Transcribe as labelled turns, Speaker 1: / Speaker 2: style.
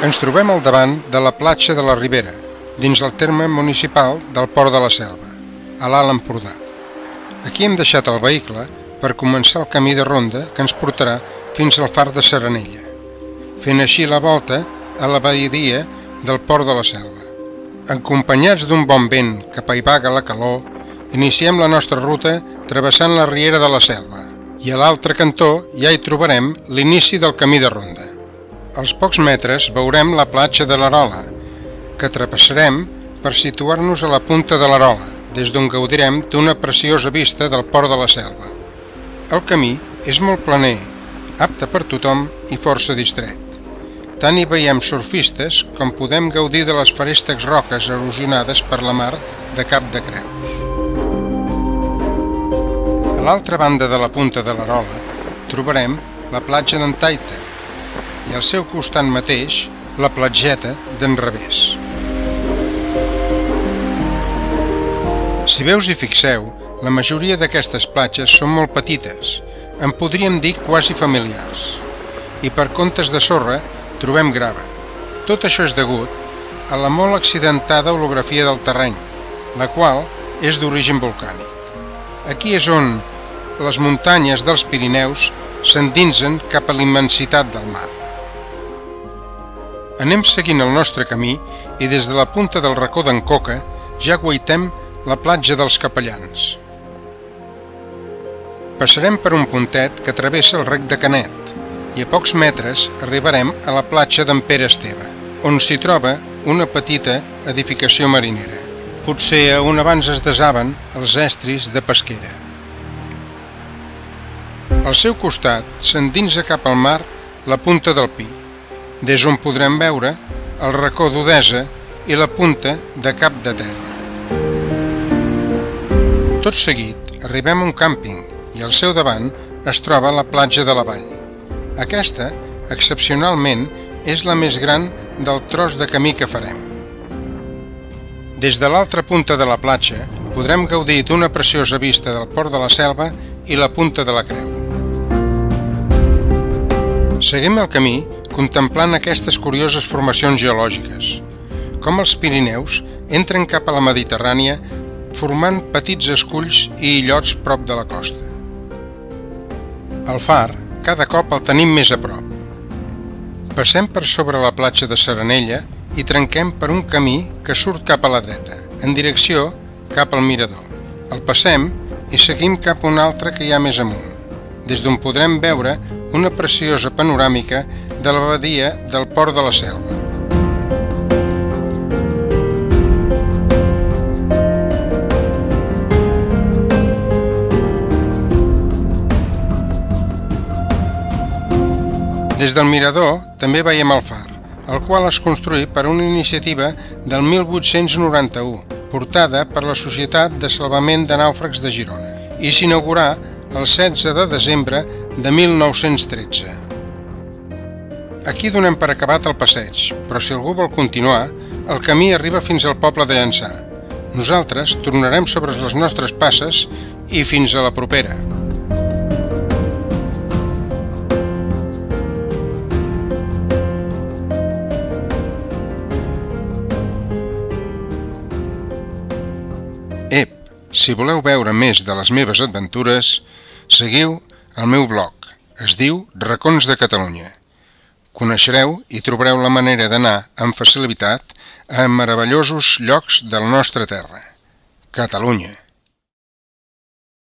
Speaker 1: Ens trobem al davant de la platja de la Ribera, dins el terme municipal del Port de la Selva, a l'Alt Empordà. Aquí hem deixat el vehicle per començar el camí de ronda que ens portarà fins al far de Seranella, fent així la volta a la badia del Port de la Selva. Acompanyats d'un bon vent que apaivaga la calor, iniciem la nostra ruta travessant la riera de la Selva i a l'altre cantó ja hi trobarem l'inici del camí de ronda. Als pocs metres veurem la platja de l'Arola, que trapassarem per situar-nos a la punta de l'Arola, des d'on gaudirem d'una preciosa vista del Port de la Selva. El camí és molt planer, apte per tothom i força distret. Tant hi veiem surfistes com podem gaudir de les feréstecs roques erosionades per la mar de Cap de Creus. A l'altra banda de la punta de l'Arola trobarem la platja d'en Taita i al seu costat mateix la platgeta d'en Revés. Si veus i fixeu, la majoria d'aquestes platges són molt petites, en podríem dir quasi familiars, i per comptes de sorra trobem grava. Tot això és degut a la molt accidentada orografia del terreny, la qual és d'origen volcànic. Aquí és on les muntanyes dels Pirineus s'endinsen cap a la immensitat del mar. Anem seguint el nostre camí i des de la punta del racó d'en Coca ja guaitem la platja dels Capellans. Passarem per un pontet que travessa el rec de Canet i a pocs metres arribarem a la platja d'en Pere Esteve, on s'hi troba una petita edificació marinera, potser on abans es desaven els estris de pesquera. Al seu costat s'endinsa cap al mar la punta del Pi, des on podrem veure el racó d'Odesa i la punta de Cap de Terra. Tot seguit arribem a un càmping i al seu davant es troba la platja de la Vall. Aquesta, excepcionalment, és la més gran del tros de camí que farem. Des de l'altra punta de la platja podrem gaudir d'una preciosa vista del Port de la Selva i la punta de la Creu. Seguim el camí contemplant aquestes curioses formacions geològiques, com els Pirineus entren cap a la Mediterrània formant petits esculls i illots prop de la costa. El far cada cop el tenim més a prop. Passem per sobre la platja de Seranella i trenquem per un camí que surt cap a la dreta, en direcció cap al mirador. El passem i seguim cap a un altre que hi ha més amunt, des d'on podrem veure una preciosa panoràmica de la badia del Port de la Selva. Des del mirador també veiem el far, el qual es construí per una iniciativa del 1891, portada per la Societat de Salvament de Nàufrags de Girona, i s'inaugurà el 16 de desembre de 1913. Aquí donem per acabat el passeig, però si algú vol continuar, el camí arriba fins al poble de Llançà. Nosaltres tornarem sobre les nostres passes i fins a la propera. Si voleu veure més de les meves aventures, seguiu el meu blog. Es diu Racons de Catalunya. Coneixereu i trobareu la manera d'anar amb facilitat a meravellosos llocs de la nostra terra, Catalunya.